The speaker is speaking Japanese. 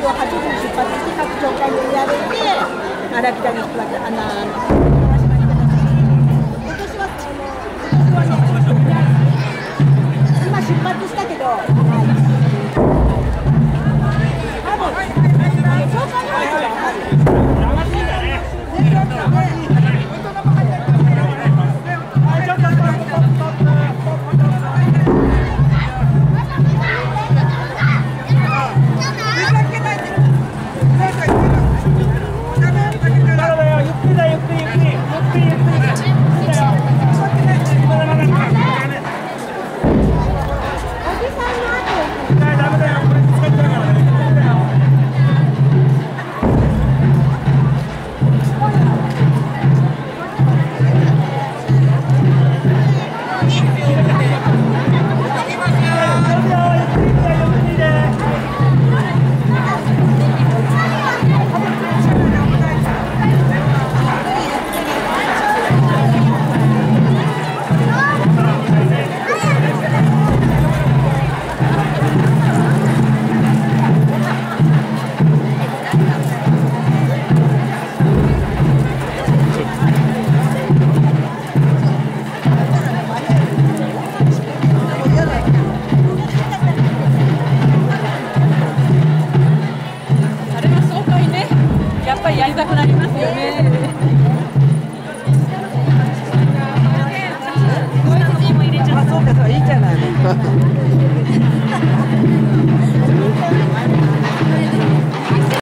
8時に出発して各教会に売られて、荒木田に行くわけ。今年はね、今出発したけど、はい。多分、教会に入ってたら、 やりたくなりますよね。 そうか、そういいじゃないの。